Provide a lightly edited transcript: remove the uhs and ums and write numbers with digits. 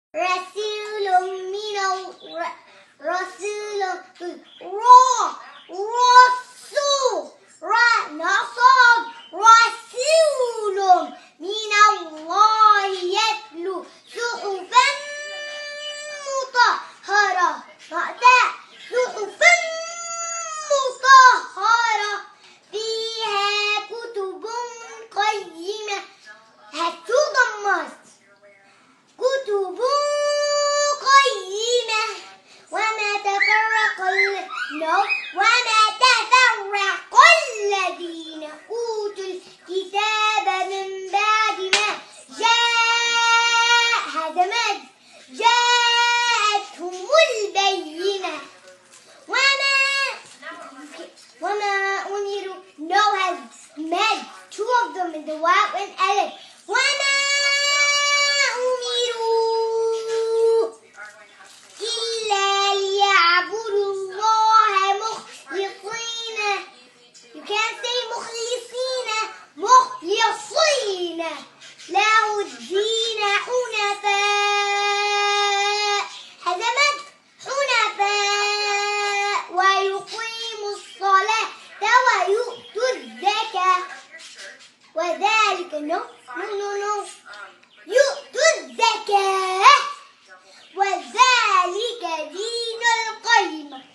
رسول من رسول نصاب رسول من الله يتلو صحفا مطهرة صحفا مطهرة فيها كتب قيمة هتضمت كتب قيمة وما تفرق الذين أوتوا الكتاب من بعد ما جاءتهم البينة وما أمروا no has met two of them in the Waw and Aleph وما أمروا إلا ليعبدوا الله مخلصين you can't say مخلصين له الدين حنفاء ويقيموا الصلاة ويؤتوا الزكاة وذلك يؤتوا الزكاة وذلك دين القيم